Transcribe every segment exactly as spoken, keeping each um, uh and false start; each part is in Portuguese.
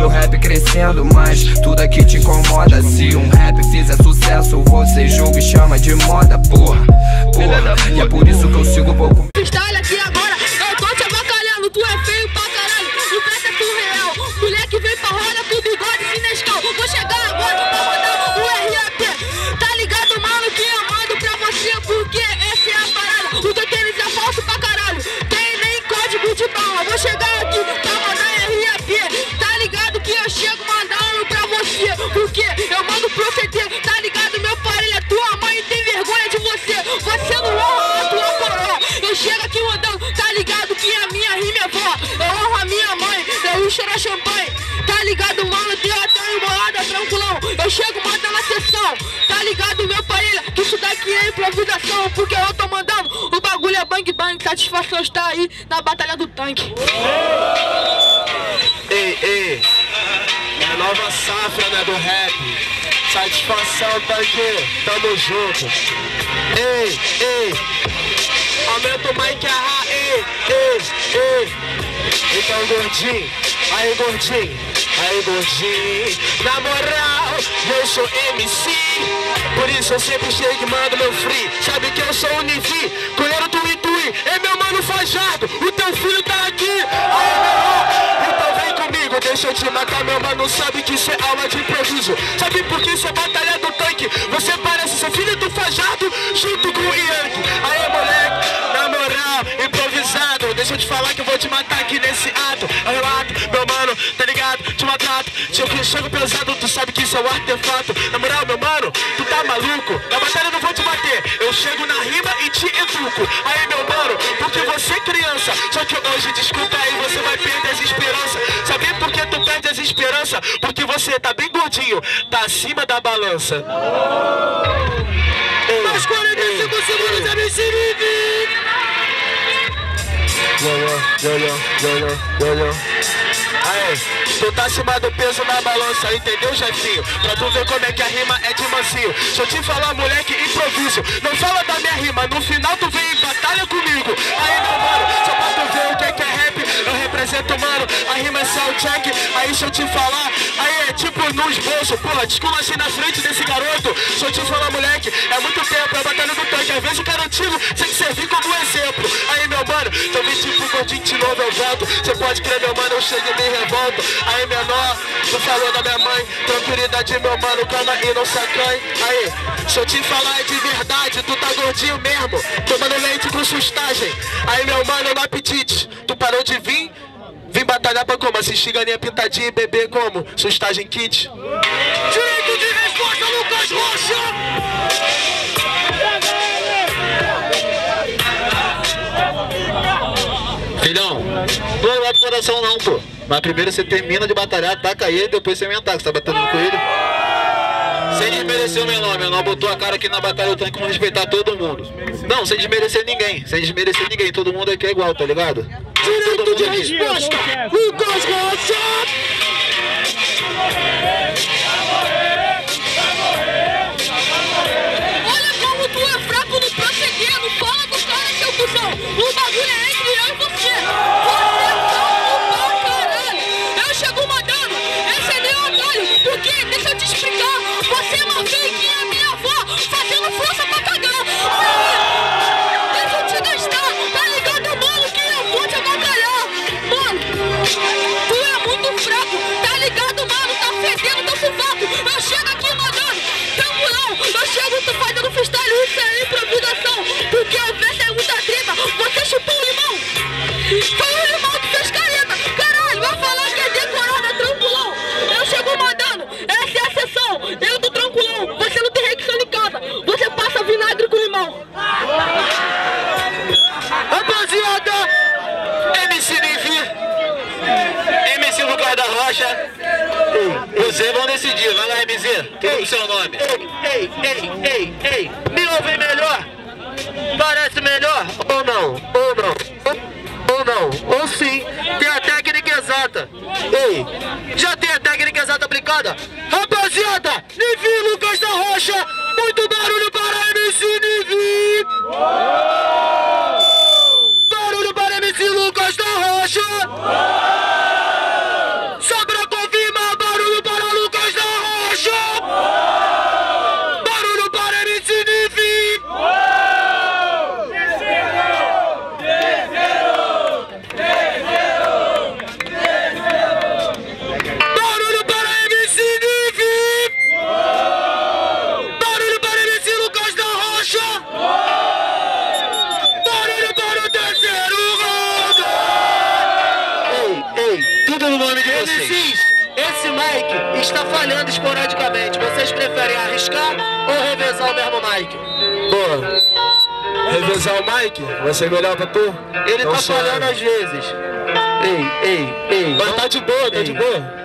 meu rap crescendo, mas tudo aqui te incomoda. Se um rap fizer sucesso, você julga e chama de moda, porra, porra. E é por isso que eu sigo um pouco. Freestyle aqui agora, eu tô te avacalhando, tu é feio pra caralho, o preço é surreal. Moleque vem pra roda com bigode sinescal. Vou chegar agora pra mandar o R A P. Tá ligado, mano, que eu mando pra você, porque essa é a parada. O teu tênis é falso pra caralho, tem nem código de bala. Vou chegar aqui pra mandar R A P. Tá ligado que eu chego mandando pra você, porque eu mando proceder. Tá ligado, meu parelho, tua mãe tem vergonha de você. Você não honra a tua coroa. Eu chego aqui mandando, tá ligado que a minha rima é vó. Eu honro a minha mãe, eu vou cheirar champanhe. Tá ligado, mano, deu até embolada, tranquilão. Eu chego mandando a sessão. Tá ligado, meu parelho, que isso daqui é improvisação, porque eu tô mandando, o bagulho é bang bang. Satisfação está aí na batalha do tanque. Ei, ei, é a nova safra, né, do rap. Satisfação, tanque, tamo junto. Ei, ei, aumenta o mic, ah, ei, ei, ei. Então, gordinho, aí, gordinho, aí, gordinho. Na moral, eu sou M C, por isso eu sempre chego e mando meu free. Sabe que eu sou o Nivi, colheram tu e tui. É meu mano Fajardo, o teu filho tá aqui. Aí, meu, então vem comigo, deixa eu te matar, meu mano. Sabe que isso é aula de improviso. Sabe por que isso é batalha do tanque? Você parece ser filho do Fajardo junto com o Yankee. Aí, moleque, na moral, improvisado. Deixa eu te falar que eu vou te matar aqui nesse ato. Eu relato, meu mano, tá ligado? Te maltrato. Se eu chego pesado, tu sabe que isso é um artefato. Na moral, meu mano, tu tá maluco? Na batalha eu não vou te bater, eu chego na rima e te educo. Aí, meu mano, porque você é criança. Só que hoje, desculpa aí, você vai perder as esperanças. Sabe por que tu perde as esperanças? Porque você tá bem gordinho, tá acima da balança. Mais quarenta e cinco segundos, M C Nivi. Yo, yo, yo, yo, yo, yo, yo. Aí, tu tá acima do peso na balança, entendeu, Jefinho? Pra tu ver como é que a rima é de mansinho. Deixa eu te falar, moleque, improviso. Não fala da minha rima, no final tu vem em batalha comigo. Aí, meu mano, só pra tu ver o que é, que é rap, eu represento, mano, a rima é soundcheck. Aí, deixa eu te falar, aí é tipo no esboço. Porra, desculpa assim na frente desse garoto. Deixa eu te falar, moleque, é muito tempo, é batalha do tanque. Às vezes o cara antigo tem que servir como exemplo. Aí, meu mano, tô me tipo gordinho de novo, eu volto. Cê pode crer, meu mano, eu chego e me revolto. Aí, menor, tu falou da minha mãe, tranquilidade, meu mano, calma e não se acanhe. Aí, deixa eu te falar, é de verdade, tu tá gordinho mesmo, tomando leite com sustagem. Aí, meu mano, no apetite, tu parou de vir? Vim batalhar pra como? Assistir galinha pintadinha e beber como? Sustagem kit? Direito de resposta, Lucas Rocha! Filhão, não é do coração não, pô. Mas primeiro você termina de batalhar, taca ele, depois você mentar, que você tá batendo com ele. Sem desmerecer o menor, o menor botou a cara aqui na batalha do tanque, vamos respeitar todo mundo. Não, sem desmerecer ninguém, sem desmerecer ninguém, todo mundo aqui é igual, tá ligado? Direito de resposta, Lucas Rocha! Olha como tu é fraco no prosseguir, não fala do cara, seu cuzão. O bagulho é entre eu e você. Você tá no pau, caralho. Eu chego mandando, esse é meu otário. Porque, deixa eu te explicar, você é uma fake e a minha avó fazendo força pra cagar. Deixa eu te gastar, tá ligado, mano, que eu vou te avacalhar. Mano, tu é muito fraco, tá ligado, mano, tá fedendo teu sovaco. Eu chego aqui mandando, tranquilão, eu chego, tu fazendo freestyle, isso é improvisação. Porque o verso é muita treta, você chupou o limão. Foi o limão que fez careta, caralho, vai falar que é decorada, tranquilão. Eu chego mandando, essa é a sessão, eu do tranquilão. Você não tem requisão em casa, você passa vinagre com limão. Rapaziada, M C Nivi, M C Lucas da Rocha, vocês vão decidir, vai lá, M Z, qual é o seu nome? Ei, ei, ei, ei, me ouvem melhor? Parece melhor? Ou não? Ou não? Ou não? Ou sim, tem a técnica exata. Ei, já tem a técnica exata aplicada? Rapaziada, Nivi Lucas da Rocha, muito barulho para M C Nivi! Barulho para M C Lucas da Rocha! Só pra confirmar! Cis, esse mic está falhando esporadicamente. Vocês preferem arriscar ou revezar o mesmo mic? Pô, revezar o mic? Vai ser melhor pra tu? Ele não tá sei. falhando às vezes. Ei, ei, ei. Mas tá de boa, tá ei. de boa.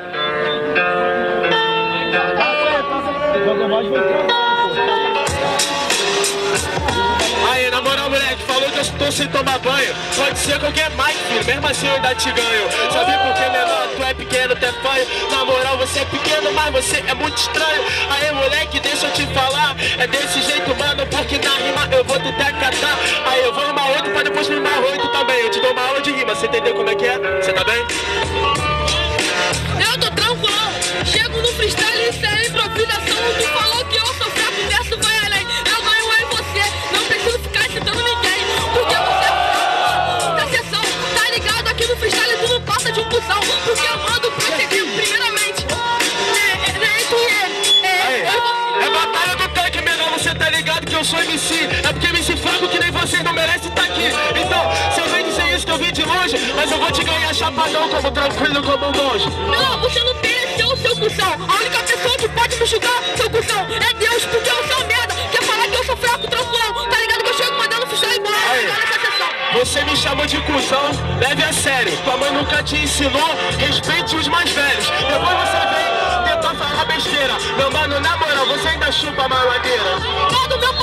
Aí, na moral, moleque, falou que eu tô sem tomar banho. Pode ser qualquer mic, filho, mesmo assim eu ainda te ganho. Sabe por que menor, tu é pequeno, tu é fanho. Na moral, você é pequeno, mas você é muito estranho. Aí, moleque, deixa eu te falar. É desse jeito, mano, porque na rima eu vou te catar. Aí eu vou rimar oito pra depois rimar oito também. Eu te dou uma aula de rima, você entendeu como é que é? Você tá bem? Eu tô tranquilão, chego no freestyle, isso é improvisação. Tu falou que eu sou fraco, o verso vai além. Eu ganho em você, não preciso ficar citando ninguém. Porque você é fraco da sessão, tá ligado? Aqui no freestyle tu não passa de um cuzão. Porque eu mando prosseguir, primeiramente. É, é, é entre ele, é, é você. É batalha do tanque, menor, você tá ligado que eu sou M C. É porque M C fraco que nem você não merece tá aqui. Então, se eu venho dizer isso que eu vim de longe, mas eu vou te ganhar chapadão, como tranquilo, como um monge. Não, você não mereceu, seu cuzão. A única pessoa que pode me julgar, seu cuzão, é Deus, porque eu sou merda. Quer falar que eu sou fraco, tranquilão. Tá ligado que eu chego mandando freestyle embora. Você me chamou de cuzão, leve a sério. Tua mãe nunca te ensinou, respeite os mais velhos. Depois você vem tentar falar besteira. Meu mano, na moral, você ainda chupa a mamadeira. Todo meu